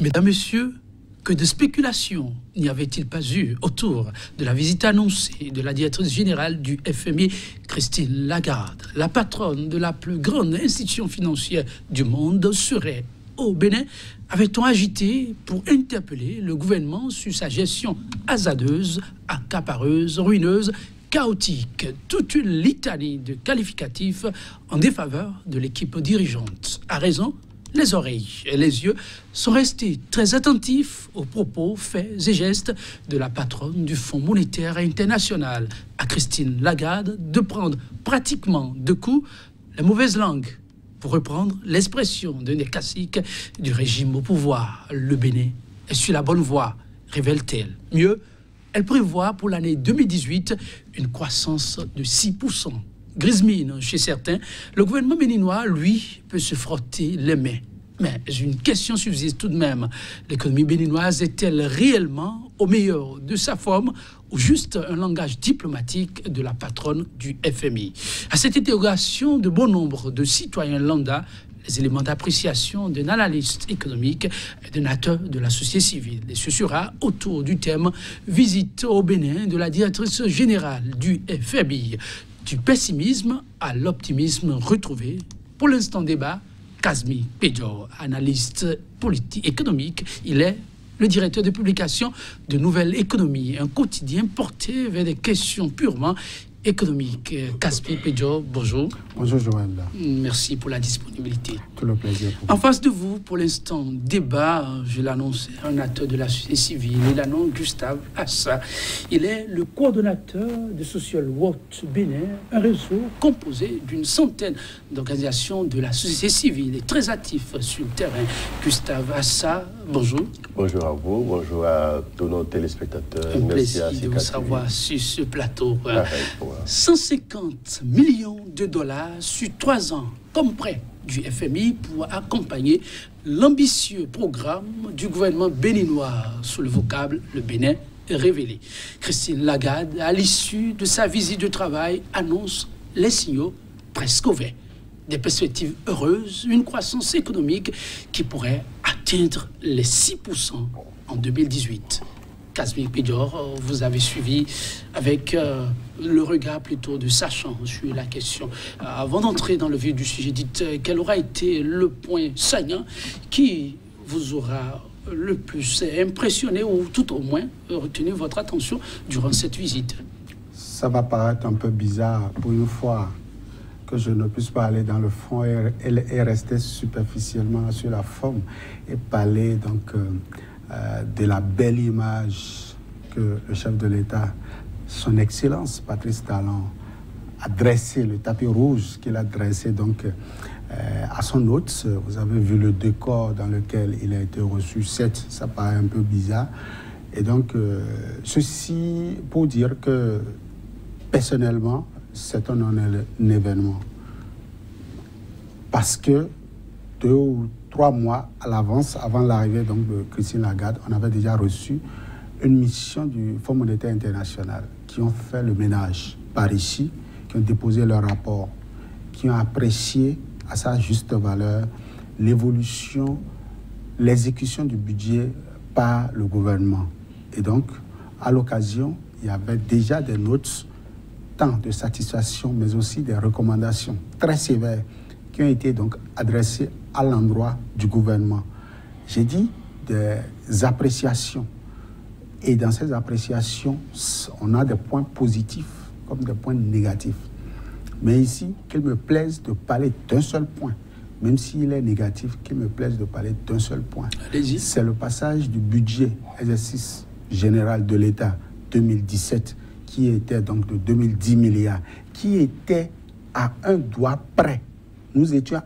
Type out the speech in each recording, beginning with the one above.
Mesdames, Messieurs, que de spéculations n'y avait-il pas eu autour de la visite annoncée de la directrice générale du FMI, Christine Lagarde. La patronne de la plus grande institution financière du monde serait au Bénin. Avait-on agité pour interpeller le gouvernement sur sa gestion hasardeuse, accapareuse, ruineuse, chaotique, toute une litanie de qualificatifs en défaveur de l'équipe dirigeante. À raison, les oreilles et les yeux sont restés très attentifs aux propos, faits et gestes de la patronne du Fonds monétaire international, à Christine Lagarde, de prendre pratiquement de coups la mauvaise langue, pour reprendre l'expression d'un des classiques du régime au pouvoir. Le Bénin est sur la bonne voie, révèle-t-elle. Mieux, elle prévoit pour l'année 2018 une croissance de 6%. Grise mine chez certains, le gouvernement béninois, lui, peut se frotter les mains. Mais une question subsiste tout de même. L'économie béninoise est-elle réellement au meilleur de sa forme ou juste un langage diplomatique de la patronne du FMI? À cette interrogation de bon nombre de citoyens lambda, les éléments d'appréciation d'un analyste économique et d'un acteur de la société civile. Et ce sera autour du thème « Visite au Bénin » de la directrice générale du FMI. Du pessimisme à l'optimisme retrouvé. Pour l'instant, débat, Kazmi Pedjo, analyste politique économique. Il est le directeur de publication de Nouvelle Économie, un quotidien porté vers des questions purement économiques. Kazmi Pedjo, bonjour. Bonjour Joël. Merci pour la disponibilité. Tout le plaisir. En face de vous, pour l'instant, débat, je l'annonce, un acteur de la société civile. Il annonce Gustave Assa. Il est le coordonnateur de Social Watch Bénin, un réseau composé d'une centaine d'organisations de la société civile et très actif sur le terrain. Gustave Assa, bonjour. Bonjour à vous, bonjour à tous nos téléspectateurs. Un plaisir de vous savoir sur ce plateau. 150 millions de dollars sur 3 ans, comme prêt du FMI pour accompagner l'ambitieux programme du gouvernement béninois sous le vocable « Le Bénin est révélé ». Christine Lagarde, à l'issue de sa visite de travail, annonce les signaux presque ouverts. Des perspectives heureuses, une croissance économique qui pourrait atteindre les 6% en 2018. Kazmi Pedjor, vous avez suivi avec le regard plutôt de sachant sur la question. Avant d'entrer dans le vif du sujet, dites quel aura été le point saignant qui vous aura le plus impressionné ou tout au moins retenu votre attention durant cette visite? Ça va paraître un peu bizarre pour une fois que je ne puisse pas aller dans le fond et rester superficiellement sur la forme et parler donc de la belle image que le chef de l'État, son Excellence Patrice Talon, a dressé, le tapis rouge qu'il a dressé donc à son hôte. Vous avez vu le décor dans lequel il a été reçu. Certes, ça paraît un peu bizarre. Et donc, ceci pour dire que, personnellement, c'est un événement. Parce que 2 ou 3 mois à l'avance, avant l'arrivée donc de Christine Lagarde, on avait déjà reçu une mission du Fonds monétaire international qui ont fait le ménage par ici, qui ont déposé leur rapport, qui ont apprécié à sa juste valeur l'évolution, l'exécution du budget par le gouvernement. Et donc, à l'occasion, il y avait déjà des notes, tant de satisfaction, mais aussi des recommandations très sévères qui ont été donc adressées à l'endroit du gouvernement. J'ai dit des appréciations. Et dans ces appréciations, on a des points positifs comme des points négatifs. Mais ici, qu'il me plaise de parler d'un seul point, même s'il est négatif, qu'il me plaise de parler d'un seul point. C'est le passage du budget exercice général de l'État 2017, qui était donc de 2010 milliards, qui était à un doigt près. Nous étions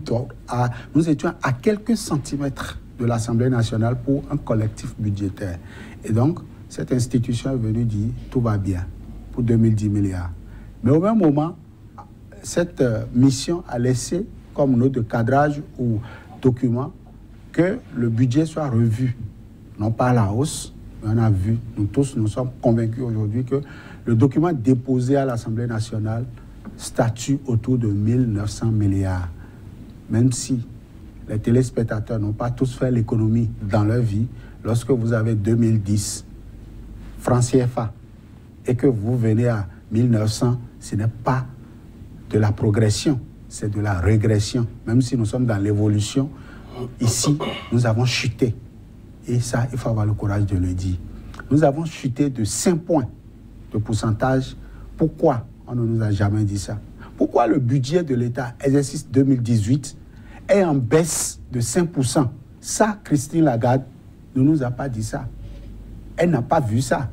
à quelques centimètres de l'Assemblée nationale pour un collectif budgétaire. Et donc, cette institution est venue dire tout va bien pour 2010 milliards. Mais au même moment, cette mission a laissé comme note de cadrage ou document que le budget soit revu, non pas à la hausse, mais on a vu, nous tous, nous sommes convaincus aujourd'hui que le document déposé à l'Assemblée nationale statue autour de 1900 milliards. Même si les téléspectateurs n'ont pas tous fait l'économie dans leur vie. Lorsque vous avez 2010 francs CFA et que vous venez à 1900, ce n'est pas de la progression, c'est de la régression. Même si nous sommes dans l'évolution, ici, nous avons chuté. Et ça, il faut avoir le courage de le dire. Nous avons chuté de 5 points de pourcentage. Pourquoi on ne nous a jamais dit ça? Pourquoi le budget de l'État, exercice 2018, est en baisse de 5%? Ça, Christine Lagarde ne nous a pas dit ça. Elle n'a pas vu ça.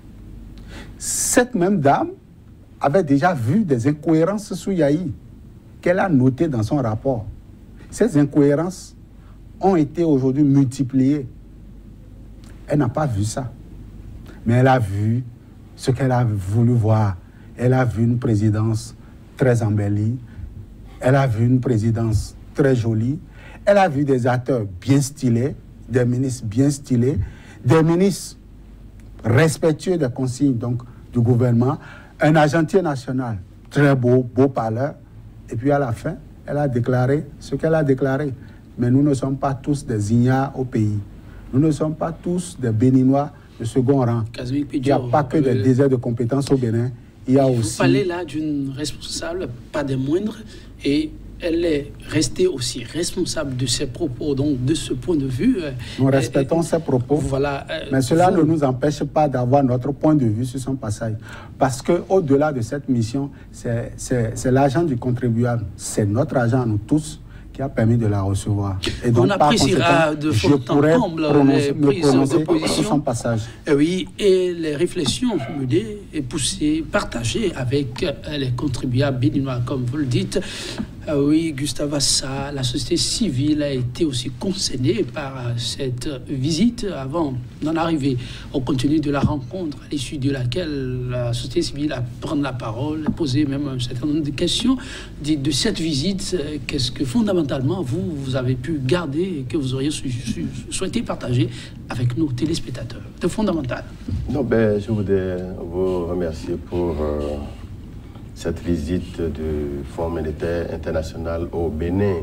Cette même dame avait déjà vu des incohérences sous Yahi, qu'elle a notées dans son rapport. Ces incohérences ont été aujourd'hui multipliées. Elle n'a pas vu ça. Mais elle a vu ce qu'elle a voulu voir. Elle a vu une présidence très embellie. Elle a vu une présidence très jolie. Elle a vu des acteurs bien stylés, des ministres bien stylés, des ministres respectueux des consignes donc, du gouvernement, un agentier national très beau, beau parleur. Et puis à la fin, elle a déclaré ce qu'elle a déclaré. Mais nous ne sommes pas tous des ignares au pays. Nous ne sommes pas tous des Béninois de second rang. Il n'y a pas que des déserts de compétences au Bénin. Il y a aussi... Vous parlez là d'une responsable, pas des moindres, et elle est restée aussi responsable de ses propos. Donc, de ce point de vue... Nous respectons ses propos, voilà, mais cela ne nous empêche pas d'avoir notre point de vue sur son passage. Parce qu'au-delà de cette mission, c'est l'argent du contribuable. C'est notre argent, nous tous, qui a permis de la recevoir. Et donc, on appréciera de fond en comble les prises de position. Son passage. Et oui, et les réflexions menées et poussées, partagées avec les contribuables béninois, comme vous le dites. Oui, Gustave Assa, la société civile a été aussi concernée par cette visite avant d'en arriver au contenu de la rencontre, à l'issue de laquelle la société civile a pris la parole, posé même un certain nombre de questions. De cette visite, qu'est-ce que fondamentalement vous avez pu garder et que vous auriez souhaité partager avec nos téléspectateurs? De fondamental. Non, je voudrais vous remercier pour cette visite du Fonds monétaire international au Bénin.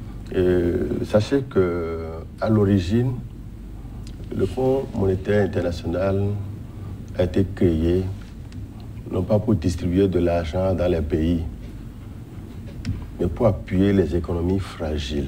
Sachez qu'à l'origine, le Fonds monétaire international a été créé non pas pour distribuer de l'argent dans les pays, mais pour appuyer les économies fragiles.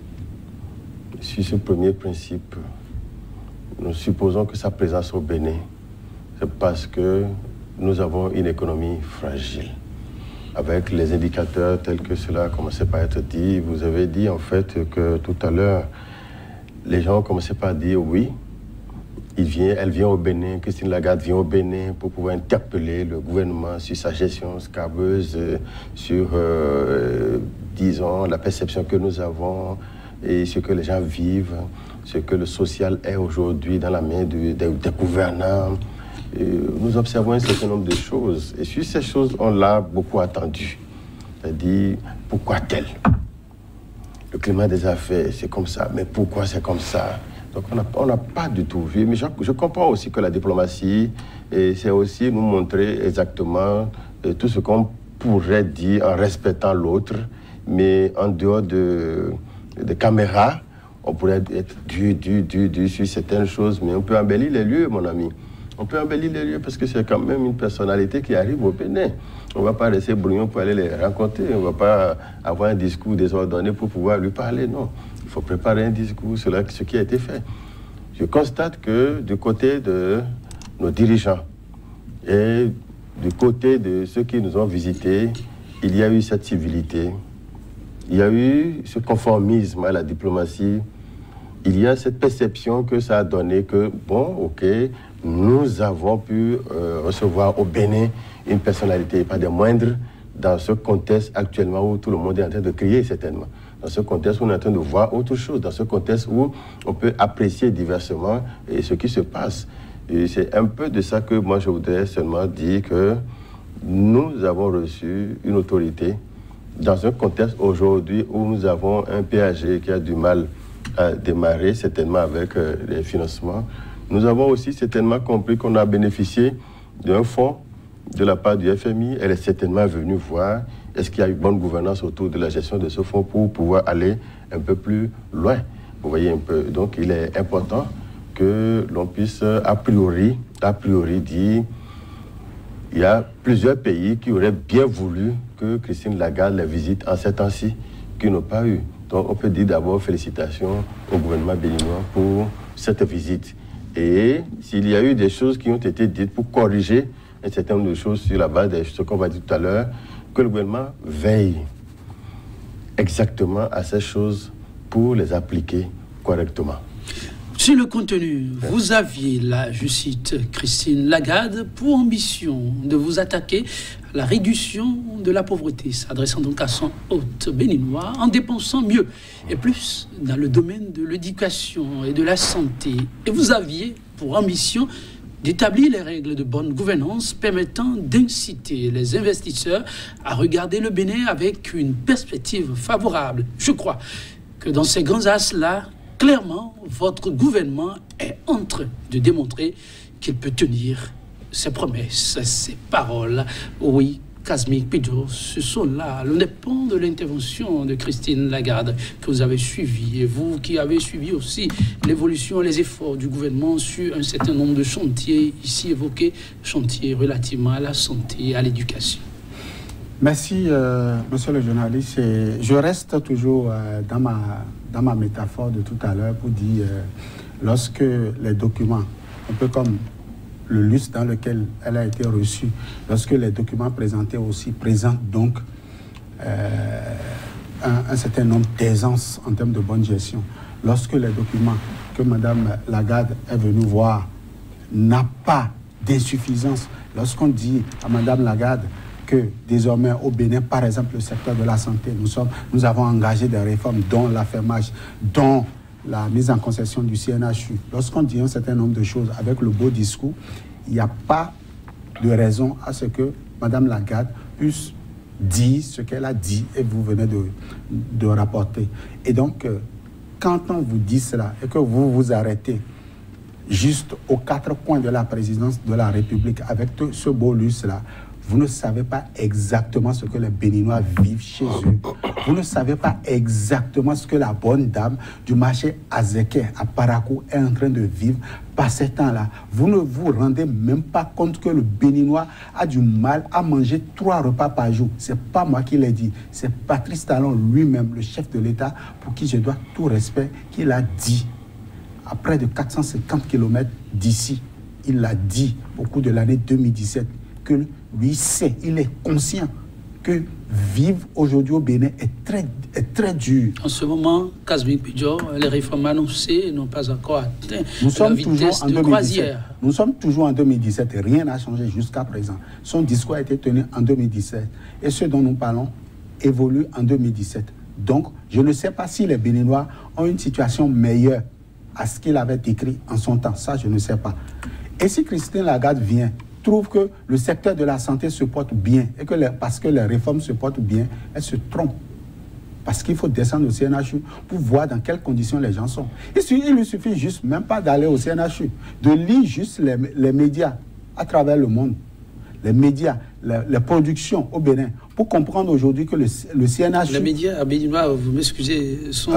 Sur ce premier principe, nous supposons que sa présence au Bénin, c'est parce que nous avons une économie fragile. Avec les indicateurs tels que cela a commencé par être dit, vous avez dit en fait que tout à l'heure, les gens ont commencé par dire oui, elle vient au Bénin, Christine Lagarde vient au Bénin pour pouvoir interpeller le gouvernement sur sa gestion scabeuse, sur, disons, la perception que nous avons et ce que les gens vivent, ce que le social est aujourd'hui dans la main des gouvernants. Nous observons un certain nombre de choses. Et sur ces choses, on l'a beaucoup attendu. C'est-à-dire, pourquoi tel? Le climat des affaires, c'est comme ça. Mais pourquoi c'est comme ça? Donc, on n'a pas du tout vu. Mais je comprends aussi que la diplomatie, c'est aussi nous montrer exactement tout ce qu'on pourrait dire en respectant l'autre. Mais en dehors de caméras, on pourrait être dur sur certaines choses. Mais on peut embellir les lieux, mon ami. On peut embellir les lieux parce que c'est quand même une personnalité qui arrive au Bénin. On ne va pas laisser brouillon pour aller les rencontrer. On ne va pas avoir un discours désordonné pour pouvoir lui parler. Non, il faut préparer un discours sur ce qui a été fait. Je constate que du côté de nos dirigeants et du côté de ceux qui nous ont visités, il y a eu cette civilité. Il y a eu ce conformisme à la diplomatie. Il y a cette perception que ça a donné que, bon, ok, nous avons pu recevoir au Bénin une personnalité, pas des moindres, dans ce contexte actuellement où tout le monde est en train de crier, certainement. Dans ce contexte où on est en train de voir autre chose, dans ce contexte où on peut apprécier diversement ce qui se passe. Et c'est un peu de ça que moi je voudrais seulement dire que nous avons reçu une autorité dans un contexte aujourd'hui où nous avons un PAG qui a du mal à démarrer, certainement avec les financements. Nous avons aussi certainement compris qu'on a bénéficié d'un fonds de la part du FMI. Elle est certainement venue voir est-ce qu'il y a une bonne gouvernance autour de la gestion de ce fonds pour pouvoir aller un peu plus loin. Vous voyez un peu. Donc, il est important que l'on puisse, a priori dire, il y a plusieurs pays qui auraient bien voulu que Christine Lagarde les visite en ces temps-ci, qui n'ont pas eu. Donc, on peut dire d'abord félicitations au gouvernement béninois pour cette visite. Et s'il y a eu des choses qui ont été dites pour corriger un certain nombre de choses sur la base de ce qu'on va dire tout à l'heure, que le gouvernement veille exactement à ces choses pour les appliquer correctement. Sur le contenu, vous aviez, là, je cite Christine Lagarde, pour ambition de vous attaquer à la réduction de la pauvreté, s'adressant donc à son hôte béninois, en dépensant mieux et plus dans le domaine de l'éducation et de la santé. Et vous aviez pour ambition d'établir les règles de bonne gouvernance permettant d'inciter les investisseurs à regarder le Bénin avec une perspective favorable. Je crois que dans ces grands axes-là, clairement, votre gouvernement est en train de démontrer qu'il peut tenir ses promesses, ses paroles. Oui, Kazmik Pidjo, ce sont là le point de l'intervention de Christine Lagarde que vous avez suivi, et vous qui avez suivi aussi l'évolution et les efforts du gouvernement sur un certain nombre de chantiers ici évoqués, chantiers relativement à la santé et à l'éducation. Merci, monsieur le journaliste. Je reste toujours dans ma métaphore de tout à l'heure pour dire, lorsque les documents, un peu comme le lustre dans lequel elle a été reçue, lorsque les documents présentés aussi présentent donc un certain nombre d'aisances en termes de bonne gestion, lorsque les documents que Mme Lagarde est venue voir n'a pas d'insuffisance, lorsqu'on dit à Mme Lagarde que désormais au Bénin, par exemple, le secteur de la santé, nous avons engagé des réformes, dont l'affermage, dont la mise en concession du CNHU. Lorsqu'on dit un certain nombre de choses avec le beau discours, il n'y a pas de raison à ce que Mme Lagarde puisse dire ce qu'elle a dit et vous venez de rapporter. Et donc, quand on vous dit cela et que vous vous arrêtez juste aux 4 coins de la présidence de la République avec tout ce beau luxe-là, vous ne savez pas exactement ce que les Béninois vivent chez eux. Vous ne savez pas exactement ce que la bonne dame du marché Azeke à Parakou est en train de vivre par ces temps-là. Vous ne vous rendez même pas compte que le Béninois a du mal à manger 3 repas par jour. Ce n'est pas moi qui l'ai dit. C'est Patrice Talon lui-même, le chef de l'État, pour qui je dois tout respect, qui l'a dit. À près de 450 km d'ici, il l'a dit au cours de l'année 2017, que lui sait, il est conscient que vivre aujourd'hui au Bénin est très dur. En ce moment, Kazmik Pidjo, les réformes annoncées n'ont pas encore atteint la vitesse de croisière. Nous sommes toujours en 2017 et rien n'a changé jusqu'à présent. Son discours a été tenu en 2017 et ce dont nous parlons évolue en 2017. Donc, je ne sais pas si les Béninois ont une situation meilleure à ce qu'il avait écrit en son temps. Ça, je ne sais pas. Et si Christine Lagarde vient, trouve que le secteur de la santé se porte bien et que parce que les réformes se portent bien, elle se trompe. Parce qu'il faut descendre au CNHU pour voir dans quelles conditions les gens sont. Il lui suffit juste, même pas d'aller au CNHU, de lire juste les médias à travers le monde. Les médias, les productions au Bénin, pour comprendre aujourd'hui que le CNHU... Les médias à Béninois, vous m'excusez, sont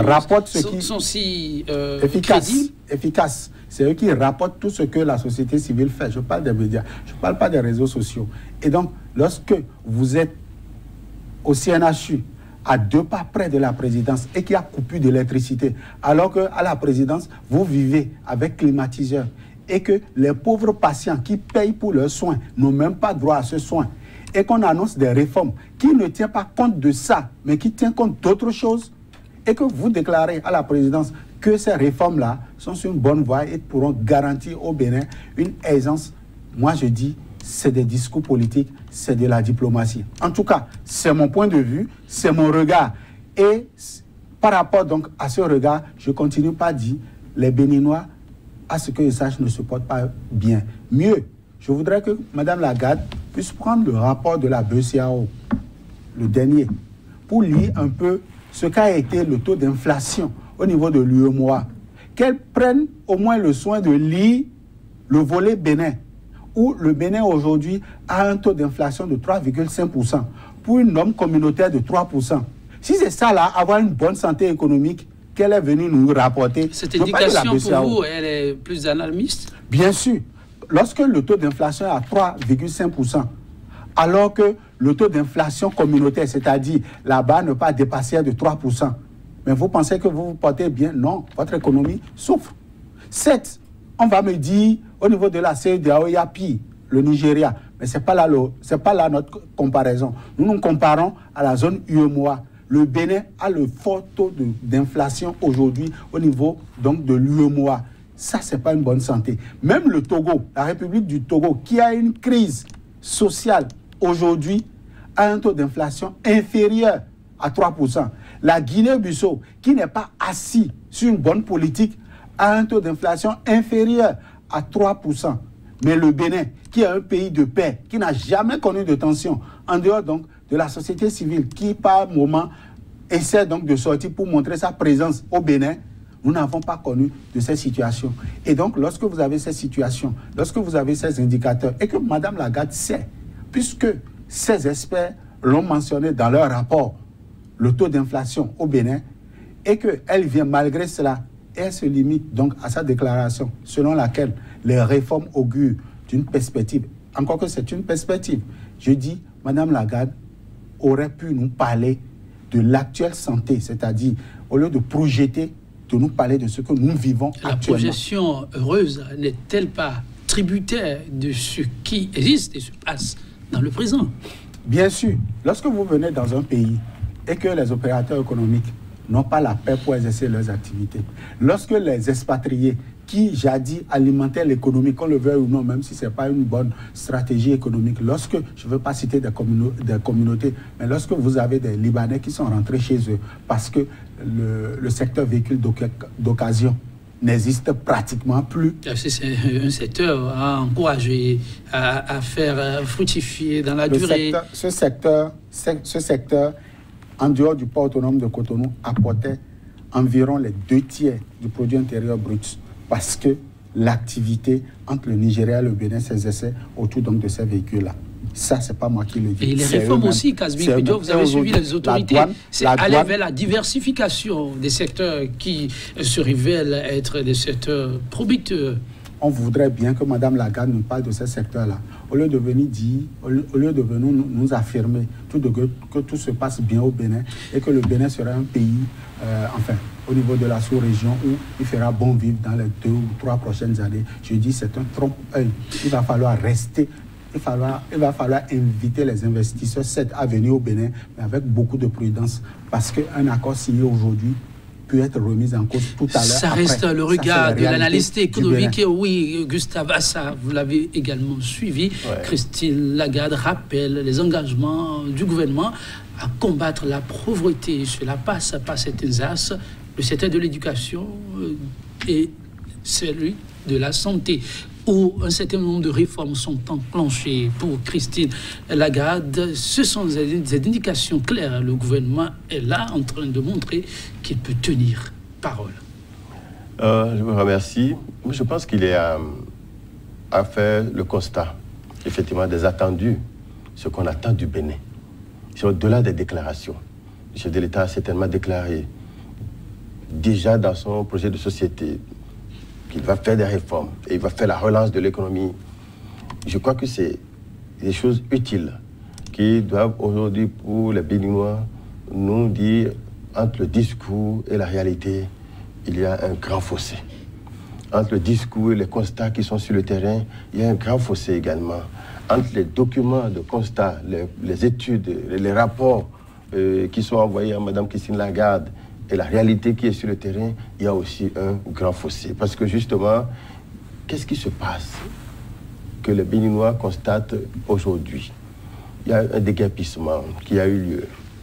si efficaces. C'est eux qui rapportent tout ce que la société civile fait. Je parle des médias, je ne parle pas des réseaux sociaux. Et donc, lorsque vous êtes au CNHU, à 2 pas près de la présidence, et qu'il y a coupure d'électricité, alors qu'à la présidence, vous vivez avec climatiseur, et que les pauvres patients qui payent pour leurs soins n'ont même pas droit à ce soin, et qu'on annonce des réformes qui ne tiennent pas compte de ça, mais qui tiennent compte d'autres choses, et que vous déclarez à la présidence que ces réformes-là sont sur une bonne voie et pourront garantir au Bénin une aisance. Moi, je dis, c'est des discours politiques, c'est de la diplomatie. En tout cas, c'est mon point de vue, c'est mon regard. Et par rapport donc à ce regard, je continue par dire, les Béninois, à ce que je sache, ne se portent pas bien. Mieux, je voudrais que Mme Lagarde puisse prendre le rapport de la BCEAO, le dernier, pour lire un peu ce qu'a été le taux d'inflation au niveau de l'UEMOA, qu'elle prenne au moins le soin de lire le volet Bénin, où le Bénin aujourd'hui a un taux d'inflation de 3,5%, pour une norme communautaire de 3%. Si c'est ça là, avoir une bonne santé économique, qu'elle est venue nous rapporter. Cette indication pour vous, elle est plus alarmiste? Bien sûr. Lorsque le taux d'inflation est à 3,5%, alors que le taux d'inflation communautaire, c'est-à-dire là-bas, ne pas dépasser de 3%, mais vous pensez que vous vous portez bien? Non, votre économie souffre. 7, on va me dire, au niveau de la CEDEAO, il y a pire, le Nigeria. Mais ce n'est pas là notre comparaison. Nous nous comparons à la zone UEMOA. Le Bénin a le fort taux d'inflation aujourd'hui au niveau donc, de l'UEMOA. Ça, ce n'est pas une bonne santé. Même le Togo, la République du Togo, qui a une crise sociale aujourd'hui, a un taux d'inflation inférieur à 3%. La Guinée-Bissau, qui n'est pas assis sur une bonne politique, a un taux d'inflation inférieur à 3%. Mais le Bénin, qui est un pays de paix, qui n'a jamais connu de tension, en dehors donc de la société civile, qui par moment essaie donc de sortir pour montrer sa présence au Bénin, nous n'avons pas connu de ces situations. Et donc, lorsque vous avez ces situations, lorsque vous avez ces indicateurs, et que Mme Lagarde sait, puisque ces experts l'ont mentionné dans leur rapport, le taux d'inflation au Bénin, et qu'elle vient malgré cela, elle se limite donc à sa déclaration, selon laquelle les réformes augurent d'une perspective, encore que c'est une perspective. Je dis, Mme Lagarde aurait pu nous parler de l'actuelle santé, c'est-à-dire, au lieu de projeter, de nous parler de ce que nous vivons actuellement. La projection heureuse n'est-elle pas tributaire de ce qui existe et se passe dans le présent? Bien sûr. Lorsque vous venez dans un pays et que les opérateurs économiques n'ont pas la paix pour exercer leurs activités, lorsque les expatriés qui jadis alimentaient l'économie, qu'on le veuille ou non, même si ce n'est pas une bonne stratégie économique, lorsque, je ne veux pas citer des communautés, mais lorsque vous avez des Libanais qui sont rentrés chez eux parce que le secteur véhicule d'occasion n'existe pratiquement plus. C'est un secteur à encourager, à faire fructifier dans la durée. Ce secteur, en dehors du port autonome de Cotonou, apportait environ les 2/3 du produit intérieur brut, parce que l'activité entre le Nigeria et le Bénin s'exerçait autour donc de ces véhicules-là. Ça, c'est pas moi qui le dis. Et les réformes aussi, Kasbin Kudjo, vous avez suivi les autorités. C'est aller vers la diversification des secteurs qui se révèlent être des secteurs producteurs. On voudrait bien que Mme Lagarde nous parle de ces secteurs-là. Au lieu de venir dire, au lieu de venir nous affirmer que tout se passe bien au Bénin et que le Bénin sera un pays, au niveau de la sous-région où il fera bon vivre dans les 2 ou 3 prochaines années. Je dis, c'est un trompe-œil. Il va falloir rester. Il va falloir inviter les investisseurs à venir au Bénin, mais avec beaucoup de prudence, parce qu'un accord signé aujourd'hui peut être remis en cause tout à l'heure. Ça reste le regard de l'analyste économique. Oui, Gustave Assa, vous l'avez également suivi. Ouais. Christine Lagarde rappelle les engagements du gouvernement à combattre la pauvreté. Cela passe par certains axes, le secteur de l'éducation et celui de la santé, où un certain nombre de réformes sont enclenchées pour Christine Lagarde. Ce sont des indications claires. Le gouvernement est là en train de montrer qu'il peut tenir parole. Je vous remercie. Je pense qu'il est à faire le constat, effectivement, des attendus, ce qu'on attend du Bénin. C'est au-delà des déclarations. Le chef de l'État a certainement déclaré, déjà dans son projet de société, qu'il va faire des réformes et il va faire la relance de l'économie. Je crois que c'est des choses utiles qui doivent aujourd'hui, pour les Béninois, nous dire entre le discours et la réalité, il y a un grand fossé. Entre le discours et les constats qui sont sur le terrain, il y a un grand fossé également. Entre les documents de constat, les études, les rapports qui sont envoyés à Mme Christine Lagarde, et la réalité qui est sur le terrain, il y a aussi un grand fossé. Parce que justement, qu'est-ce qui se passe que les Béninois constatent aujourd'hui? Il y a un déguerpissement qui a eu lieu.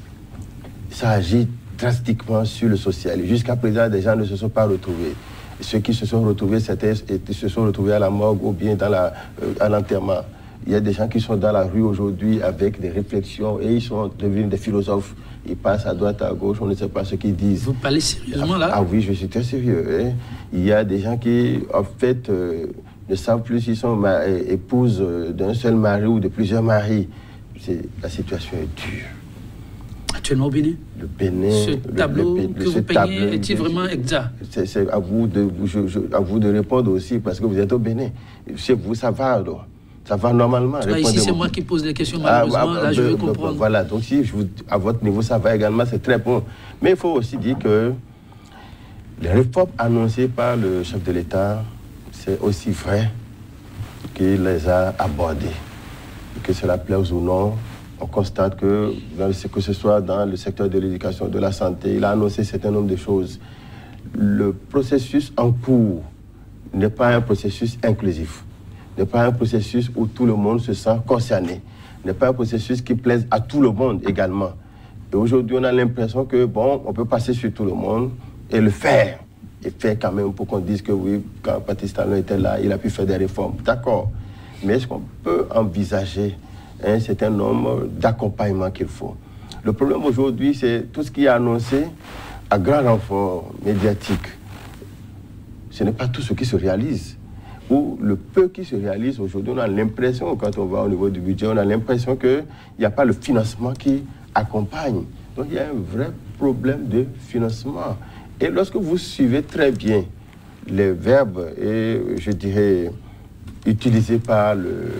Ça agit drastiquement sur le social. Et jusqu'à présent, des gens ne se sont pas retrouvés. Et ceux qui se sont retrouvés, se sont retrouvés à la morgue ou bien à l'enterrement. Il y a des gens qui sont dans la rue aujourd'hui avec des réflexions et ils sont devenus des philosophes. Ils passent à droite, à gauche, on ne sait pas ce qu'ils disent. Vous parlez sérieusement là? Ah oui, je suis très sérieux. Hein. Il y a des gens qui, en fait, ne savent plus s'ils sont épouses d'un seul mari ou de plusieurs maris. la situation est dure. Actuellement au Bénin, le Bénin, ce tableau que vous peignez est-il vraiment exact? C'est à vous de répondre aussi, parce que vous êtes au Bénin. Chez vous, ça va alors. Ça va normalement. Ici, c'est moi qui pose des questions, malheureusement. Là, je veux comprendre. Voilà, donc si à votre niveau, ça va également, c'est très bon. Mais il faut aussi dire que les réformes annoncées par le chef de l'État, c'est aussi vrai qu'il les a abordées. Que cela plaise ou non, on constate que ce soit dans le secteur de l'éducation, de la santé, il a annoncé un certain nombre de choses. Le processus en cours n'est pas un processus inclusif, n'est pas un processus où tout le monde se sent concerné, n'est pas un processus qui plaise à tout le monde également. Et aujourd'hui, on a l'impression que, bon, on peut passer sur tout le monde et le faire. Et faire quand même pour qu'on dise que oui, quand Patrice Talon était là, il a pu faire des réformes. D'accord. Mais est-ce qu'on peut envisager un certain nombre d'accompagnements qu'il faut? Le problème aujourd'hui, c'est tout ce qui est annoncé à grand renfort médiatique. Ce n'est pas tout ce qui se réalise. Ou le peu qui se réalise aujourd'hui, on a l'impression, quand on va au niveau du budget, on a l'impression qu'il n'y a pas le financement qui accompagne. Donc il y a un vrai problème de financement. Et lorsque vous suivez très bien les verbes, et je dirais, utilisés par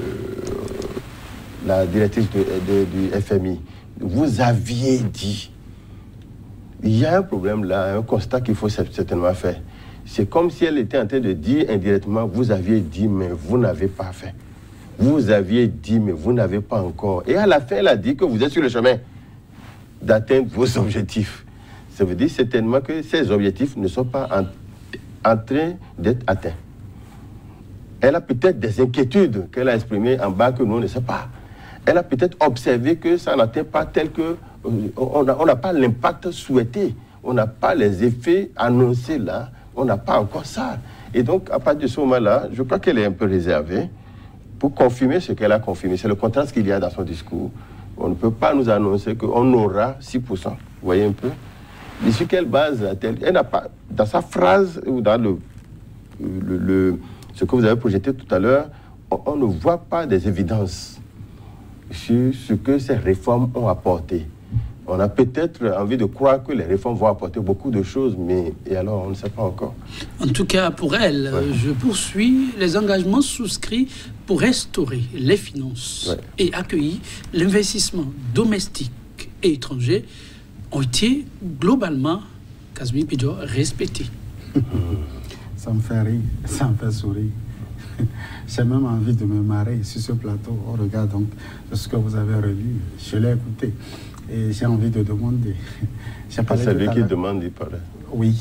la directrice du FMI, vous aviez dit, il y a un problème là, un constat qu'il faut certainement faire. C'est comme si elle était en train de dire indirectement, vous aviez dit, mais vous n'avez pas fait. Vous aviez dit, mais vous n'avez pas encore. Et à la fin, elle a dit que vous êtes sur le chemin d'atteindre vos objectifs. Ça veut dire certainement que ces objectifs ne sont pas en train d'être atteints. Elle a peut-être des inquiétudes qu'elle a exprimées en bas que nous ne savons pas. Elle a peut-être observé que ça n'atteint pas tel que... On n'a pas l'impact souhaité. On n'a pas les effets annoncés là. On n'a pas encore ça. Et donc, à partir de ce moment-là, je crois qu'elle est un peu réservée pour confirmer ce qu'elle a confirmé. C'est le contraste qu'il y a dans son discours. On ne peut pas nous annoncer qu'on aura 6%. Vous voyez un peu? Mais sur quelle base a-t-elle... Elle n'a pas... Dans sa phrase ou dans ce que vous avez projeté tout à l'heure, on ne voit pas des évidences sur ce que ces réformes ont apporté. On a peut-être envie de croire que les réformes vont apporter beaucoup de choses, mais et alors on ne sait pas encore. En tout cas, pour elle, je poursuis les engagements souscrits pour restaurer les finances et accueillir l'investissement domestique et étranger ont été globalement, Casimir Pidjo, respectés. Ça me fait rire, ça me fait sourire. J'ai même envie de me marrer sur ce plateau au regard donc de ce que vous avez relu. Je l'ai écouté et j'ai envie de demander. C'est lui qui demande, il paraît. Oui.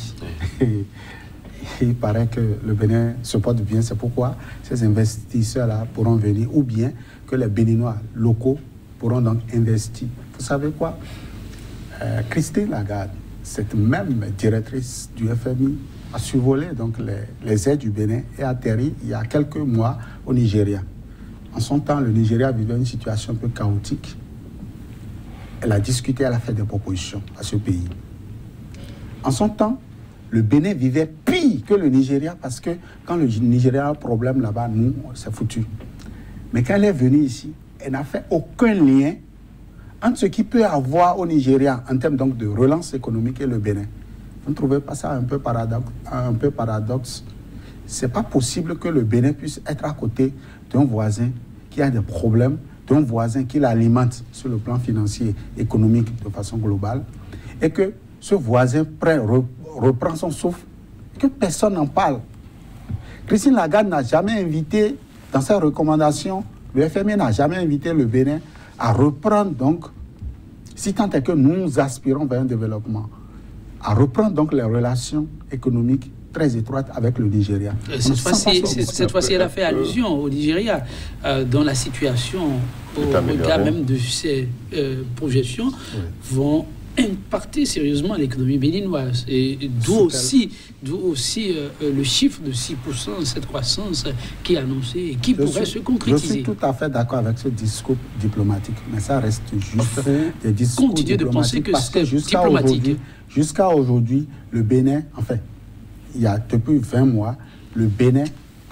Il paraît que le Bénin se porte bien. C'est pourquoi ces investisseurs-là pourront venir, ou bien que les Béninois locaux pourront donc investir. Vous savez quoi? Christine Lagarde, cette même directrice du FMI, a survolé donc les aides du Bénin et a atterri il y a quelques mois au Nigeria. En son temps, le Nigeria vivait une situation un peu chaotique. Elle a discuté, elle a fait des propositions à ce pays. En son temps, le Bénin vivait pire que le Nigeria parce que quand le Nigeria a un problème là-bas, nous, c'est foutu. Mais quand elle est venue ici, elle n'a fait aucun lien entre ce qu'il peut avoir au Nigeria en termes donc de relance économique et le Bénin. Vous ne trouvez pas ça un peu paradoxe? Ce n'est pas possible que le Bénin puisse être à côté d'un voisin qui a des problèmes, d'un voisin qui l'alimente sur le plan financier, économique de façon globale, et que ce voisin reprend son souffle, et que personne n'en parle. Christine Lagarde n'a jamais invité, dans ses recommandations, le FMI n'a jamais invité le Bénin à reprendre donc, si tant est que nous aspirons vers un développement, à reprendre donc les relations économiques très étroites avec le Nigeria. Cette fois-ci, elle a fait allusion au Nigeria, dont la situation, au regard même de ses projections, vont impacter sérieusement l'économie béninoise. Et d'où aussi le chiffre de 6%, cette croissance qui est annoncée et qui pourrait se concrétiser. Je suis tout à fait d'accord avec ce discours diplomatique, mais ça reste juste des discours continuer de penser que c'est diplomatique. Jusqu'à aujourd'hui, le Bénin, enfin, il y a depuis 20 mois, le Bénin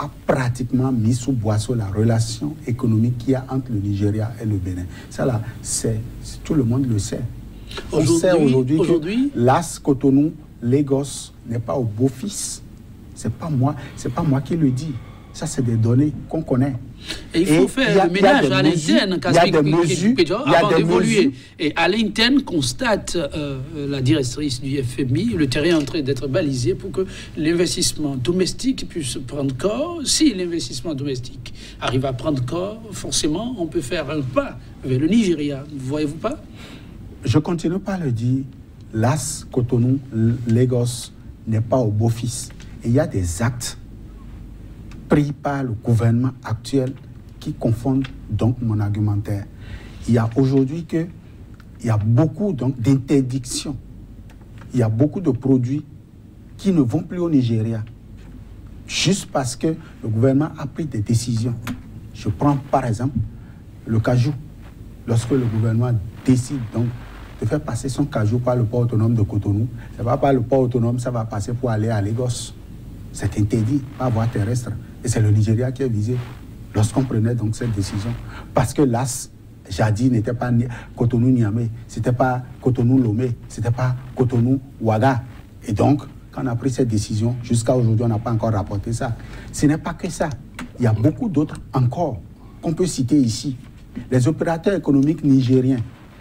a pratiquement mis sous boisseau la relation économique qu'il y a entre le Nigeria et le Bénin. Ça là, tout le monde le sait. On sait aujourd'hui que l'AS Cotonou, Lagos n'est pas au beau-fils. C'est pas moi qui le dis. Ça, c'est des données qu'on connaît. Et il faut faire le ménage à l'interne avant d'évoluer. Et à l'interne, constate la directrice du FMI, le terrain est en train d'être balisé pour que l'investissement domestique puisse prendre corps. Si l'investissement domestique arrive à prendre corps, forcément, on peut faire un pas vers le Nigeria. Ne voyez-vous pas? Je continue par le dire. L'AS Cotonou, Lagos n'est pas au beau-fils. Et il y a des actes pris par le gouvernement actuel qui confondent donc mon argumentaire. Il y a aujourd'hui il y a beaucoup d'interdictions. Il y a beaucoup de produits qui ne vont plus au Nigeria juste parce que le gouvernement a pris des décisions. Je prends par exemple le cajou. Lorsque le gouvernement décide donc de faire passer son cajou par le port autonome de Cotonou, ça ne va pas le port autonome, ça va passer pour aller à Lagos. C'est interdit par voie terrestre. Et c'est le Nigeria qui est visé lorsqu'on prenait donc cette décision. Parce que l'AS, jadis, n'était pas Cotonou-Niamey, c'était pas Cotonou-Lomé, c'était pas Cotonou-Ouaga. Et donc, quand on a pris cette décision, jusqu'à aujourd'hui, on n'a pas encore rapporté ça. Ce n'est pas que ça. Il y a beaucoup d'autres encore qu'on peut citer ici. Les opérateurs économiques nigériens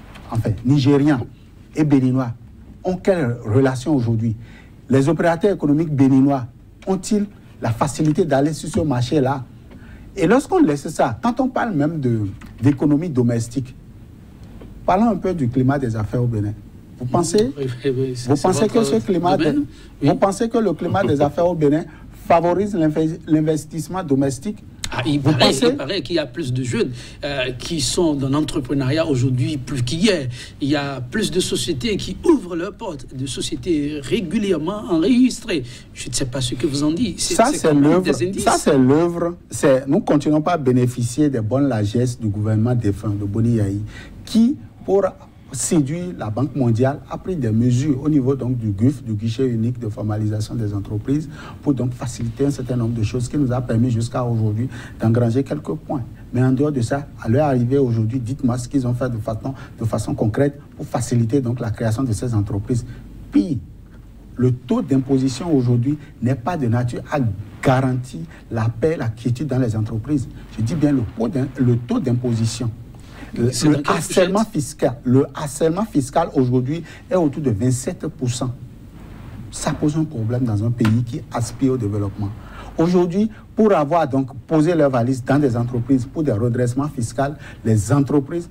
et béninois ont quelle relation aujourd'hui? Les opérateurs économiques béninois ont-ils la facilité d'aller sur ce marché-là? Et lorsqu'on laisse ça, quand on parle même d'économie domestique, parlons un peu du climat des affaires au Bénin. Vous pensez, vous pensez que le climat des affaires au Bénin favorise l'investissement domestique? Il paraît qu'il y a plus de jeunes qui sont dans l'entrepreneuriat aujourd'hui plus qu'hier. Il y a plus de sociétés qui ouvrent leurs portes, de sociétés régulièrement enregistrées. Je ne sais pas ce que vous en dites. Ça, c'est l'œuvre. Nous ne continuons pas à bénéficier des bonnes largesses du gouvernement défunt de Boni Yahi, qui, pour séduire la Banque mondiale, a pris des mesures au niveau donc du GUF, du guichet unique de formalisation des entreprises, pour donc faciliter un certain nombre de choses qui nous a permis jusqu'à aujourd'hui d'engranger quelques points. Mais en dehors de ça, à leur arrivée aujourd'hui, dites-moi ce qu'ils ont fait de façon concrète pour faciliter donc la création de ces entreprises. Puis, le taux d'imposition aujourd'hui n'est pas de nature à garantir la paix, la quiétude dans les entreprises. Je dis bien le taux d'imposition. Le harcèlement fiscal aujourd'hui est autour de 27%. Ça pose un problème dans un pays qui aspire au développement. Aujourd'hui, pour avoir donc posé leur valise dans des entreprises pour des redressements fiscaux, les entreprises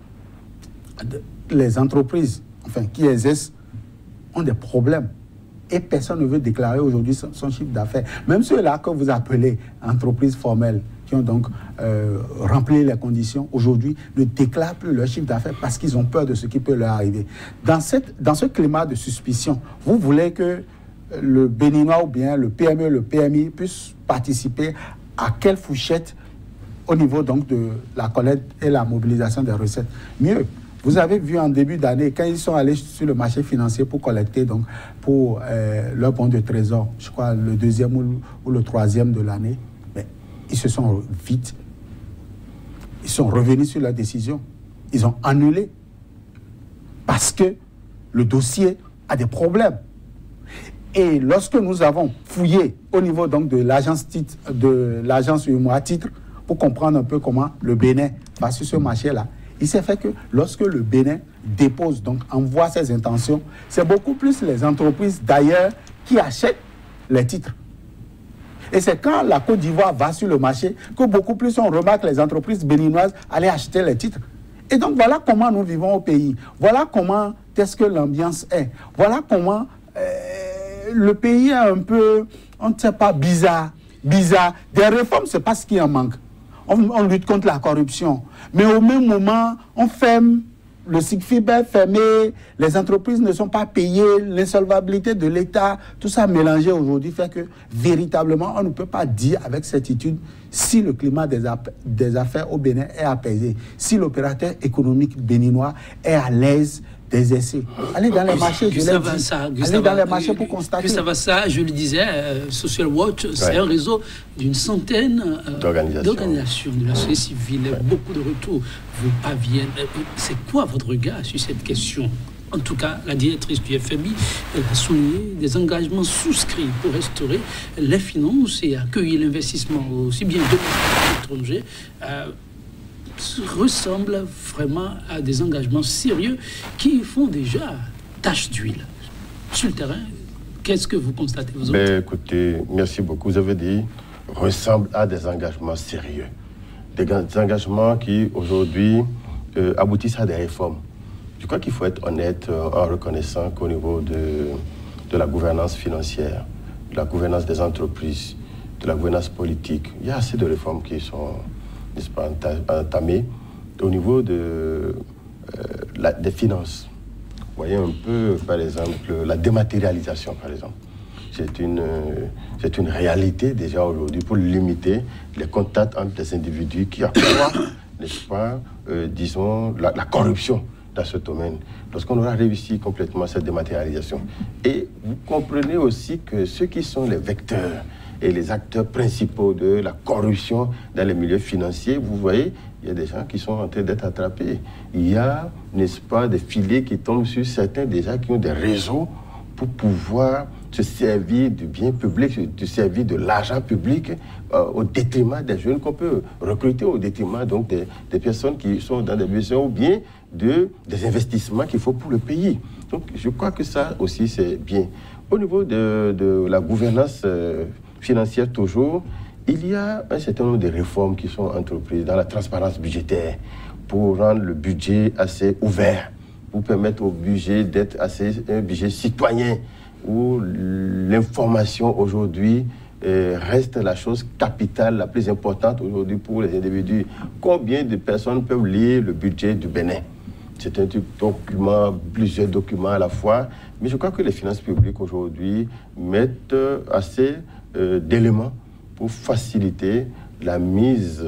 qui exercent ont des problèmes. Et personne ne veut déclarer aujourd'hui son chiffre d'affaires. Même ceux-là que vous appelez entreprises formelles, qui ont donc rempli les conditions, aujourd'hui ne déclarent plus leur chiffre d'affaires parce qu'ils ont peur de ce qui peut leur arriver. Dans ce climat de suspicion, vous voulez que le Béninois ou bien le PME, le PMI puissent participer à quelle fourchette au niveau donc de la collecte et la mobilisation des recettes? Mieux, vous avez vu en début d'année, quand ils sont allés sur le marché financier pour collecter donc, pour leur bon de trésor, je crois le deuxième ou le troisième de l'année, ils se sont vite, ils sont revenus sur leur décision. Ils ont annulé parce que le dossier a des problèmes. Et lorsque nous avons fouillé au niveau donc de l'agence UMOA Titre pour comprendre un peu comment le Bénin va sur ce marché-là, il s'est fait que lorsque le Bénin dépose, donc envoie ses intentions, c'est beaucoup plus les entreprises d'ailleurs qui achètent les titres. Et c'est quand la Côte d'Ivoire va sur le marché que beaucoup plus on remarque les entreprises béninoises aller acheter les titres. Et donc voilà comment nous vivons au pays. Voilà comment est-ce que l'ambiance est. Voilà comment le pays est un peu, on ne sait pas, bizarre. Des réformes, ce n'est pas ce qui en manque. On lutte contre la corruption. Mais au même moment, on ferme, le SIGFIB est fermé, les entreprises ne sont pas payées, l'insolvabilité de l'État, tout ça mélangé aujourd'hui fait que véritablement, on ne peut pas dire avec certitude si le climat des affaires au Bénin est apaisé, si l'opérateur économique béninois est à l'aise d'exercer. Allez dans les marchés, je l'ai dit. Allez dans les marchés pour constater. Gustave Assar, je le disais, Social Watch, c'est un réseau d'une centaine d'organisations de la société civile, beaucoup de retours vous parviennent. C'est quoi votre regard sur cette question? En tout cas, la directrice du FMI a souligné des engagements souscrits pour restaurer les finances et accueillir l'investissement aussi bien domestique qu'étranger. Ressemble vraiment à des engagements sérieux qui font déjà tache d'huile. Sur le terrain, qu'est-ce que vous constatez, vous autres? Écoutez, merci beaucoup. Vous avez dit ressemble à des engagements sérieux. Des engagements qui, aujourd'hui, aboutissent à des réformes. Je crois qu'il faut être honnête en reconnaissant qu'au niveau de la gouvernance financière, de la gouvernance des entreprises, de la gouvernance politique, il y a assez de réformes qui sont, n'est-ce pas, entamées au niveau des finances. Vous voyez un peu, par exemple, la dématérialisation, par exemple. C'est une réalité déjà aujourd'hui pour limiter les contacts entre les individus qui accroît, n'est-ce pas, disons, la corruption dans ce domaine, lorsqu'on aura réussi complètement cette dématérialisation. Et vous comprenez aussi que ceux qui sont les vecteurs et les acteurs principaux de la corruption dans les milieux financiers, vous voyez, il y a des gens qui sont en train d'être attrapés. Il y a, n'est-ce pas, des filets qui tombent sur certains déjà qui ont des réseaux pour pouvoir se servir du bien public, se servir de l'argent public au détriment des jeunes qu'on peut recruter, au détriment donc des personnes qui sont dans des besoins ou bien des investissements qu'il faut pour le pays. Donc je crois que ça aussi c'est bien. Au niveau de la gouvernance financière toujours, il y a un certain nombre de réformes qui sont entreprises dans la transparence budgétaire pour rendre le budget assez ouvert, pour permettre au budget d'être un budget citoyen, où l'information aujourd'hui reste la chose capitale, la plus importante aujourd'hui pour les individus. Combien de personnes peuvent lire le budget du Bénin? C'est un document, plusieurs documents à la fois, mais je crois que les finances publiques aujourd'hui mettent assez d'éléments pour faciliter la mise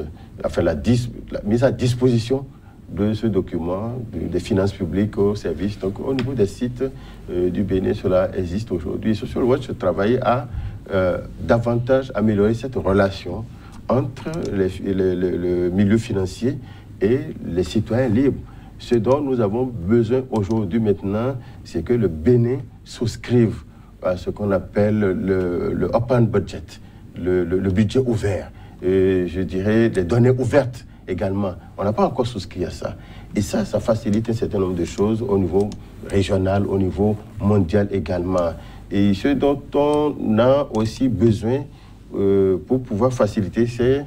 à disposition de ce document des finances publiques au service. Donc, au niveau des sites du Bénin, cela existe aujourd'hui. Social Watch travaille à davantage améliorer cette relation entre le milieu financier et les citoyens libres. Ce dont nous avons besoin aujourd'hui maintenant, c'est que le Bénin souscrive à ce qu'on appelle le open budget, le budget ouvert. Et je dirais les données ouvertes également. On n'a pas encore souscrit à ça. Et ça facilite un certain nombre de choses au niveau régional, au niveau mondial également. Et ce dont on a aussi besoin pour pouvoir faciliter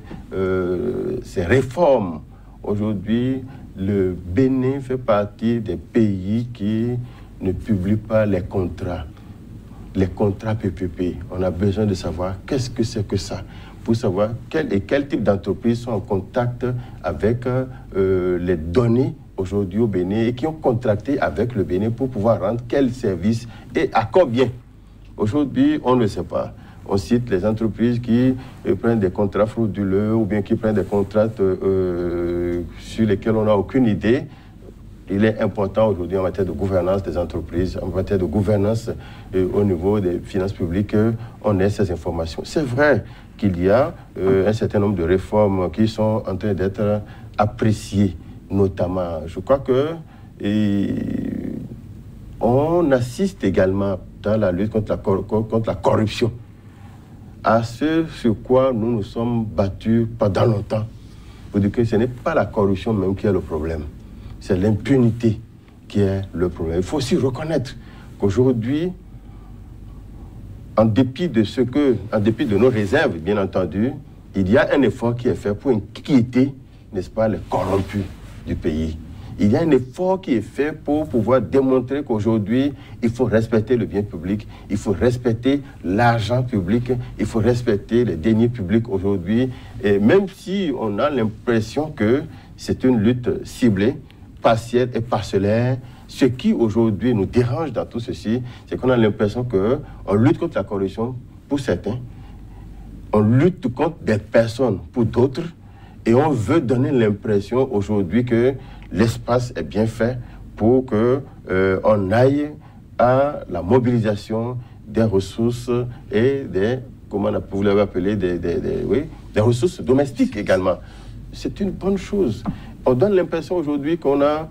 ces réformes. Aujourd'hui, le Bénin fait partie des pays qui ne publient pas les contrats PPP. On a besoin de savoir qu'est-ce que c'est que ça, pour savoir quel type d'entreprises sont en contact avec les données aujourd'hui au Bénin et qui ont contracté avec le Bénin pour pouvoir rendre quel service et à combien. Aujourd'hui, on ne sait pas. On cite les entreprises qui prennent des contrats frauduleux ou bien qui prennent des contrats sur lesquels on n'a aucune idée. Il est important aujourd'hui en matière de gouvernance des entreprises, en matière de gouvernance au niveau des finances publiques, on ait ces informations. C'est vrai qu'il y a un certain nombre de réformes qui sont en train d'être appréciées, notamment. Je crois que on assiste également dans la lutte contre la corruption à ce sur quoi nous nous sommes battus pendant longtemps. Pour dire que ce n'est pas la corruption même qui est le problème. C'est l'impunité qui est le problème. Il faut aussi reconnaître qu'aujourd'hui, en dépit de nos réserves, bien entendu, il y a un effort qui est fait pour inquiéter, n'est-ce pas, les corrompus du pays. Il y a un effort qui est fait pour pouvoir démontrer qu'aujourd'hui, il faut respecter le bien public, il faut respecter l'argent public, il faut respecter les deniers publics aujourd'hui. Et même si on a l'impression que c'est une lutte ciblée, partielle et parcellaire, ce qui aujourd'hui nous dérange dans tout ceci, c'est qu'on a l'impression qu'on lutte contre la corruption pour certains, on lutte contre des personnes pour d'autres, et on veut donner l'impression aujourd'hui que l'espace est bien fait pour qu'on aille à la mobilisation des ressources et des, comment vous l'avez appelé, des ressources domestiques également. C'est une bonne chose. On donne l'impression aujourd'hui qu'on a,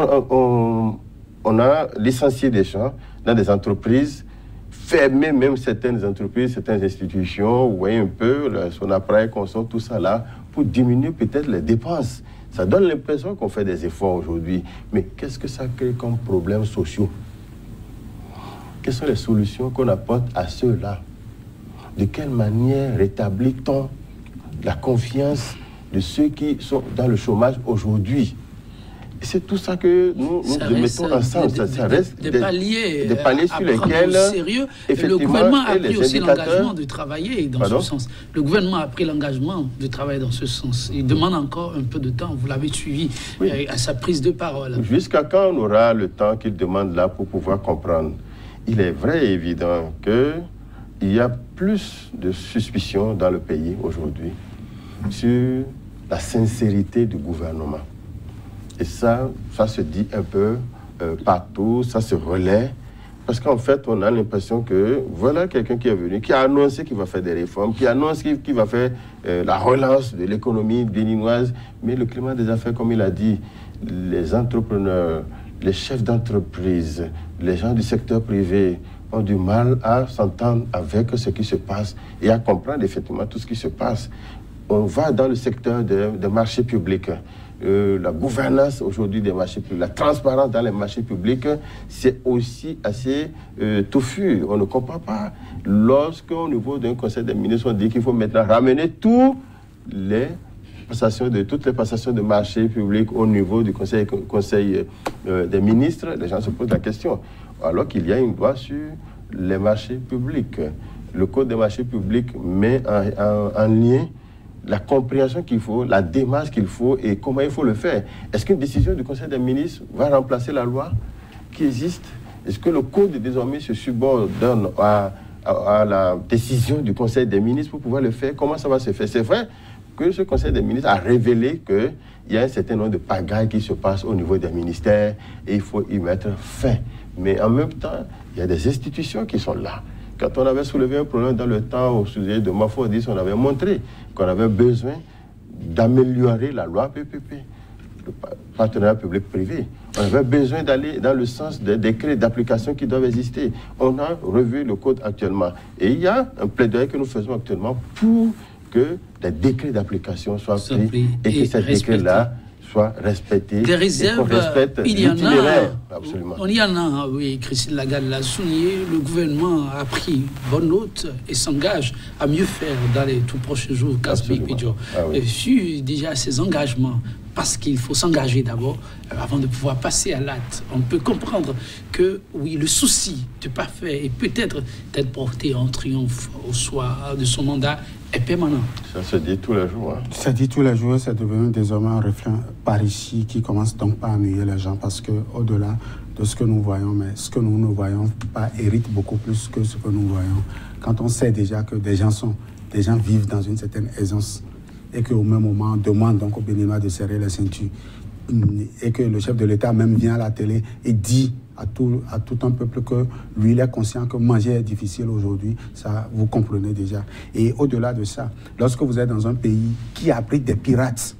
on a licencié des gens dans des entreprises, fermé même certaines entreprises, certaines institutions, vous voyez un peu, son appareil consomme, tout ça là, pour diminuer peut-être les dépenses. Ça donne l'impression qu'on fait des efforts aujourd'hui. Mais qu'est-ce que ça crée comme problèmes sociaux? Quelles sont les solutions qu'on apporte à ceux-là? De quelle manière rétablit-on la confiance de ceux qui sont dans le chômage aujourd'hui? C'est tout ça que nous mettons ensemble. Ça reste des paliers sur lesquels, le gouvernement a pris aussi l'engagement de travailler dans ce sens. Le gouvernement a pris l'engagement de travailler dans ce sens. Il demande encore un peu de temps. Vous l'avez suivi à sa prise de parole. Jusqu'à quand on aura le temps qu'il demande là pour pouvoir comprendre? Il est vrai et évident qu'il y a plus de suspicions dans le pays aujourd'hui sur la sincérité du gouvernement. Et ça se dit un peu partout, ça se relaie. Parce qu'en fait, on a l'impression que voilà quelqu'un qui est venu, qui a annoncé qu'il va faire des réformes, qui annonce qu'il va faire la relance de l'économie béninoise. Mais le climat des affaires, comme il a dit, les entrepreneurs, les chefs d'entreprise, les gens du secteur privé ont du mal à s'entendre avec ce qui se passe et à comprendre effectivement tout ce qui se passe. On va dans le secteur des marchés publics. La gouvernance aujourd'hui des marchés publics, la transparence dans les marchés publics, c'est aussi assez touffu. On ne comprend pas. Lorsqu'au niveau d'un conseil des ministres, on dit qu'il faut maintenant ramener toutes les passations de marchés publics au niveau du conseil des ministres, les gens se posent la question. Alors qu'il y a une loi sur les marchés publics. Le code des marchés publics met en lien la compréhension qu'il faut, la démarche qu'il faut et comment il faut le faire. Est-ce qu'une décision du Conseil des ministres va remplacer la loi qui existe? Est-ce que le code désormais se subordonne à la décision du Conseil des ministres pour pouvoir le faire? Comment ça va se faire? C'est vrai que ce Conseil des ministres a révélé qu'il y a un certain nombre de pagailles qui se passent au niveau des ministères et il faut y mettre fin. Mais en même temps, il y a des institutions qui sont là. Quand on avait soulevé un problème dans le temps au sujet de Mafodis, on avait montré qu'on avait besoin d'améliorer la loi PPP, le partenariat public-privé. On avait besoin d'aller dans le sens des décrets d'application qui doivent exister. On a revu le code actuellement. Et il y a un plaidoyer que nous faisons actuellement pour que les décrets d'application soient pris et que ces décrets-là soient respectés. Des réserves, il y en a. Absolument. On y en a, oui, Christine Lagarde l'a souligné. Le gouvernement a pris bonne note et s'engage à mieux faire dans les tout prochains jours. Et sur déjà ces engagements, parce qu'il faut s'engager d'abord avant de pouvoir passer à l'acte. On peut comprendre que, oui, le souci de ne pas faire et peut-être d'être porté en triomphe au soir de son mandat est permanent. Ça se dit tous les jours. Hein. Ça se dit tous les jours, c'est devenu désormais un refrain par ici qui commence donc pas à ennuyer les gens parce qu'au-delà de ce que nous voyons, mais ce que nous ne voyons pas hérite beaucoup plus que ce que nous voyons. Quand on sait déjà que des gens vivent dans une certaine aisance et qu'au même moment on demande donc aux Béninois de serrer les ceintures et que le chef de l'État même vient à la télé et dit à tout un peuple que lui, il est conscient que manger est difficile aujourd'hui, ça, vous comprenez déjà. Et au-delà de ça, lorsque vous êtes dans un pays qui abrite des pirates,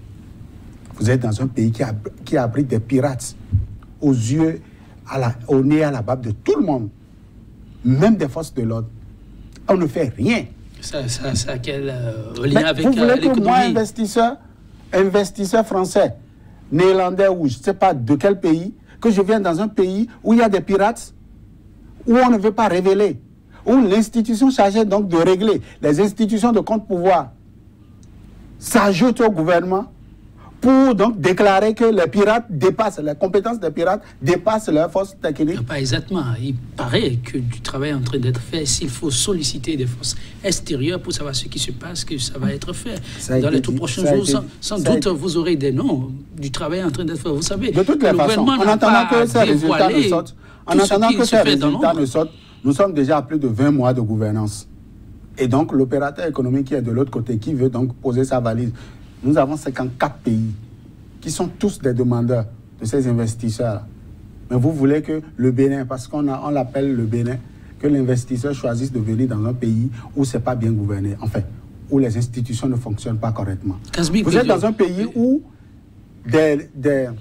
vous êtes dans un pays qui abrite des pirates aux yeux, au nez, à la barbe de tout le monde, même des forces de l'ordre, on ne fait rien. Ça a quel lien avec l'économie? Vous voulez que moi, investisseur français, néerlandais ou je ne sais pas de quel pays, que je vienne dans un pays où il y a des pirates, où on ne veut pas révéler, où l'institution chargée donc de régler, les institutions de contre-pouvoir s'ajoutent au gouvernement pour donc déclarer que les pirates dépassent, les compétences des pirates dépassent leurs forces techniques. Pas exactement. Il paraît que du travail est en train d'être fait. S'il faut solliciter des forces extérieures pour savoir ce qui se passe, que ça va être fait. Dans les tout prochains jours, sans doute, vous aurez des noms du travail en train d'être fait. Vous savez, de toutes les façons, en attendant que ces résultats ne sortent, nous sommes déjà à plus de 20 mois de gouvernance. Et donc, l'opérateur économique qui est de l'autre côté, qui veut donc poser sa valise, nous avons 54 pays qui sont tous des demandeurs de ces investisseurs. Mais vous voulez que le Bénin, parce qu'on l'appelle le Bénin, que l'investisseur choisisse de venir dans un pays où ce n'est pas bien gouverné, enfin, où les institutions ne fonctionnent pas correctement. Vous êtes dans un pays où des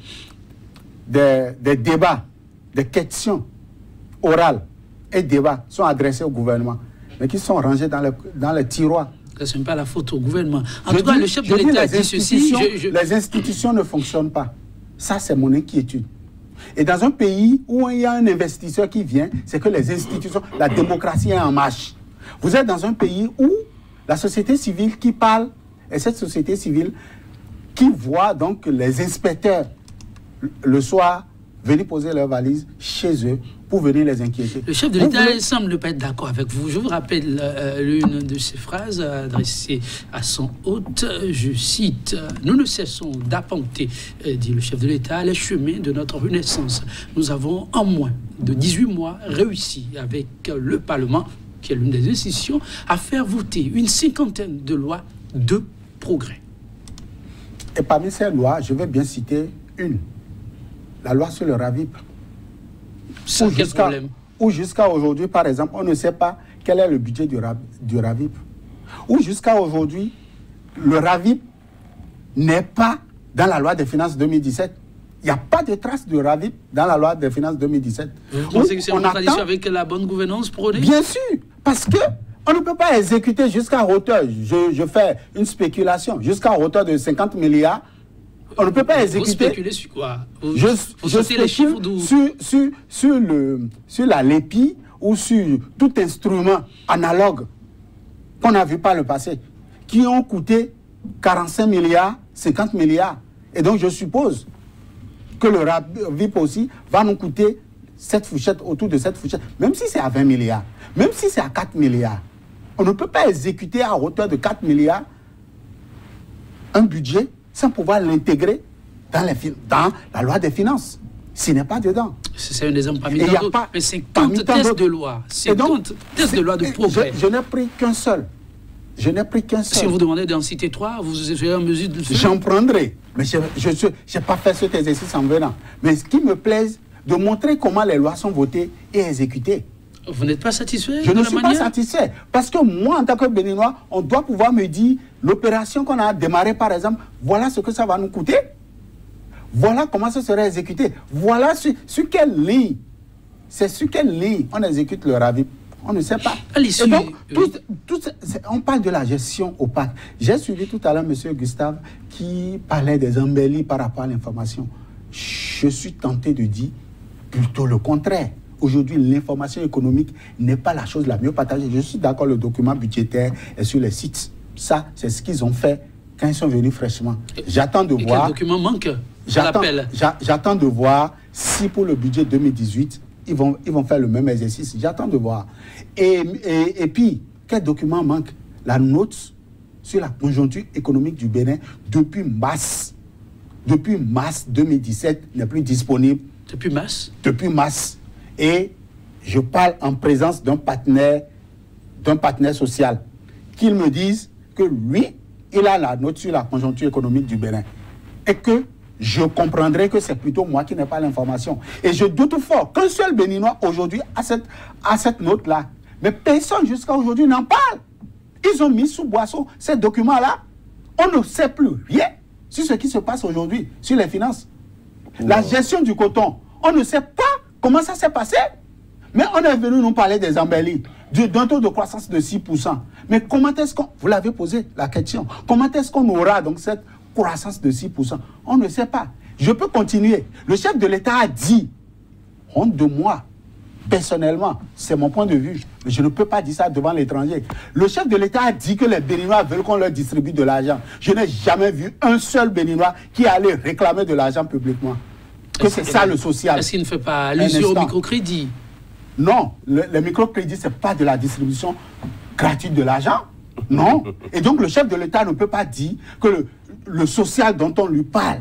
débats, des questions orales et débats sont adressés au gouvernement, mais qui sont rangés dans les tiroirs. Ce n'est pas la faute au gouvernement. En tout cas, le chef de l'État a dit ceci. Les institutions ne fonctionnent pas. Ça, c'est mon inquiétude. Et dans un pays où il y a un investisseur qui vient, c'est que les institutions, la démocratie est en marche. Vous êtes dans un pays où la société civile qui parle, et cette société civile qui voit donc les inspecteurs le soir venir poser leurs valises chez eux pour venir les inquiéter. Le chef de l'État semble ne pas être d'accord avec vous. Je vous rappelle l'une de ses phrases adressée à son hôte. Je cite, « Nous ne cessons d'apporter, dit le chef de l'État, les chemins de notre renaissance. Nous avons en moins de 18 mois réussi avec le Parlement, qui est l'une des institutions, à faire voter une cinquantaine de lois de progrès. » Et parmi ces lois, je vais bien citer une. La loi sur le RAVIP. Ou jusqu'à aujourd'hui, par exemple, on ne sait pas quel est le budget du RAVIP. Ou jusqu'à aujourd'hui, le RAVIP n'est pas dans la loi des finances 2017. Il n'y a pas de trace de RAVIP dans la loi des finances 2017. Vous pensez que c'est en contradiction avec la bonne gouvernance prônée? Bien sûr, parce qu'on ne peut pas exécuter jusqu'à hauteur, je fais une spéculation, jusqu'à hauteur de 50 milliards. On ne peut pas exécuter. Vous spéculez sur quoi? Je spécule sur la LEPI ou sur tout instrument analogue qu'on a vu par le passé, qui ont coûté 45 milliards, 50 milliards. Et donc je suppose que le RAVIP aussi va nous coûter cette fourchette, autour de cette fourchette, même si c'est à 20 milliards, même si c'est à 4 milliards. On ne peut pas exécuter à hauteur de 4 milliards un budget sans pouvoir l'intégrer dans la loi des finances. Ce n'est pas dedans. C'est un exemple parmi tant d'autres. Mais 50 tests de loi. 50 tests de loi de progrès. Je n'ai pris qu'un seul. Je n'ai pris qu'un seul. Si vous demandez d'en citer 3, vous serez en mesure de le faire. J'en prendrai. Mais je n'ai pas fait cet exercice en venant. Mais ce qui me plaise, de montrer comment les lois sont votées et exécutées. Vous n'êtes pas satisfait? Je ne suis pas satisfait. Parce que moi, en tant que Béninois, on doit pouvoir me dire l'opération qu'on a démarrée, par exemple, voilà ce que ça va nous coûter. Voilà comment ça serait exécuté. Voilà sur quelle ligne. C'est sur quelle ligne on exécute le RAVIP. On ne sait pas. Et donc, on parle de la gestion opaque. J'ai suivi tout à l'heure M. Gustave qui parlait des embellis par rapport à l'information. Je suis tenté de dire plutôt le contraire. Aujourd'hui, l'information économique n'est pas la chose la mieux partagée. Je suis d'accord, le document budgétaire est sur les sites. Ça, c'est ce qu'ils ont fait quand ils sont venus fraîchement. J'attends de voir... Quel document manque? J'attends de voir si pour le budget 2018, ils vont faire le même exercice. J'attends de voir. Et puis, quel document manque? La note sur la conjoncture économique du Bénin depuis mars 2017 n'est plus disponible. Depuis mars? Depuis mars. Et je parle en présence d'un partenaire social, qu'ils me disent que lui, il a la note sur la conjoncture économique du Bénin. Et que je comprendrai que c'est plutôt moi qui n'ai pas l'information. Et je doute fort qu'un seul Béninois aujourd'hui a cette note-là. Mais personne jusqu'à aujourd'hui n'en parle. Ils ont mis sous boisseau ces documents-là. On ne sait plus rien sur ce qui se passe aujourd'hui, sur les finances. Wow. La gestion du coton, on ne sait pas comment ça s'est passé. Mais on est venu nous parler des embellis, d'un taux de croissance de 6%. Mais comment est-ce qu'on... Vous l'avez posé la question. Comment est-ce qu'on aura donc cette croissance de 6%? On ne sait pas. Je peux continuer. Le chef de l'État a dit, honte de moi, personnellement, c'est mon point de vue, mais je ne peux pas dire ça devant l'étranger. Le chef de l'État a dit que les Béninois veulent qu'on leur distribue de l'argent. Je n'ai jamais vu un seul Béninois qui allait réclamer de l'argent publiquement. Que c'est ça le social. Est-ce qu'il ne fait pas allusion au microcrédit? Non, le microcrédit, ce n'est pas de la distribution gratuite de l'argent. Non. Et donc le chef de l'État ne peut pas dire que le social dont on lui parle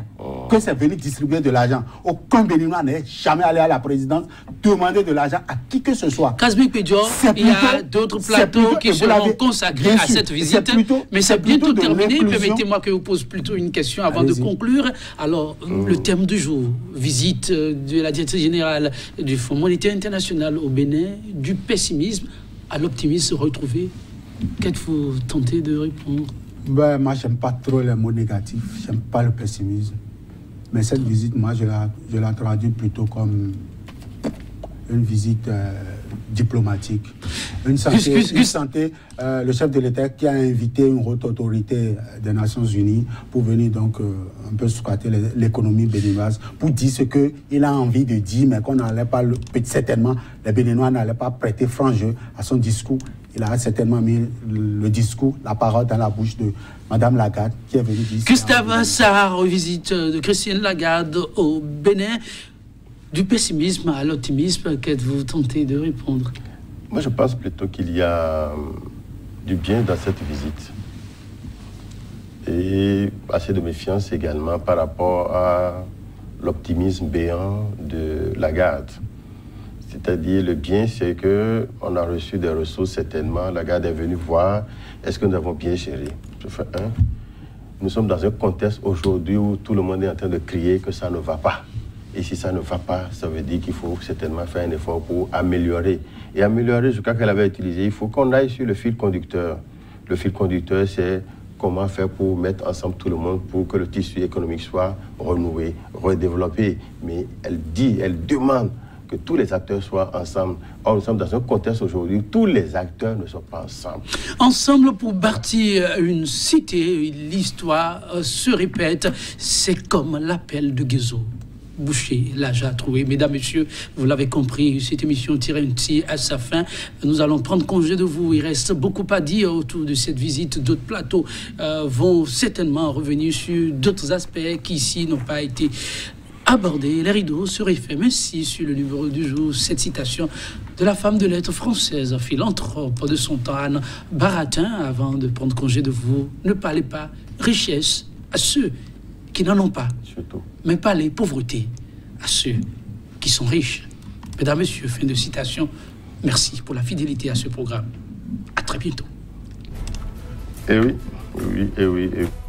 que c'est venu distribuer de l'argent. Aucun Béninois n'est jamais allé à la présidence demander de l'argent à qui que ce soit. Casmic Pédior, il y a d'autres plateaux qui seront consacrés à cette visite, mais c'est bientôt terminé. Permettez-moi que je vous pose plutôt une question avant de conclure. Alors, le thème du jour, visite de la directrice générale du Fonds monétaire international au Bénin, du pessimisme à l'optimisme retrouvé. Qu'êtes-vous tenté de répondre? Ben, moi, j'aime pas trop les mots négatifs, j'aime pas le pessimisme. Mais cette visite, moi, je la traduis plutôt comme une visite diplomatique. Une santé, le chef de l'État qui a invité une haute autorité des Nations Unies pour venir donc un peu squatter l'économie béninoise, pour dire ce qu'il a envie de dire, mais qu'on n'allait pas, certainement, les Béninois n'allaient pas prêter franc jeu à son discours. Il a certainement mis le discours, la parole dans la bouche de Mme Lagarde, qui est venue dire... Gustave Sarr, visite de Christine Lagarde au Bénin. Du pessimisme à l'optimisme, qu'êtes-vous tenté de répondre? Moi, je pense plutôt qu'il y a du bien dans cette visite. Et assez de méfiance également par rapport à l'optimisme béant de Lagarde. C'est-à-dire, le bien, c'est qu'on a reçu des ressources, certainement. Lagarde est venue voir, est-ce que nous avons bien géré? Je fais un. Nous sommes dans un contexte aujourd'hui où tout le monde est en train de crier que ça ne va pas. Et si ça ne va pas, ça veut dire qu'il faut certainement faire un effort pour améliorer. Et améliorer, je crois qu'elle avait utilisé, il faut qu'on aille sur le fil conducteur. Le fil conducteur, c'est comment faire pour mettre ensemble tout le monde pour que le tissu économique soit renoué, redéveloppé. Mais elle demande que tous les acteurs soient ensemble. Or, nous sommes dans un contexte aujourd'hui où tous les acteurs ne sont pas ensemble. Ensemble pour bâtir une cité, l'histoire se répète, c'est comme l'appel de Guézo. Boucher, l'âge à trouver. Mesdames, Messieurs, vous l'avez compris, cette émission tire un petit à sa fin. Nous allons prendre congé de vous. Il reste beaucoup à dire autour de cette visite. D'autres plateaux vont certainement revenir sur d'autres aspects qui ici n'ont pas été abordés. Les rideaux seraient faits. Merci sur le numéro du jour. Cette citation de la femme de lettres française, philanthrope de son temps, Anne Baratin, avant de prendre congé de vous. Ne parlez pas richesse à ceux qui n'en ont pas, mais pas les pauvretés à ceux qui sont riches. Mesdames, Messieurs, fin de citation. Merci pour la fidélité à ce programme. À très bientôt. Eh oui.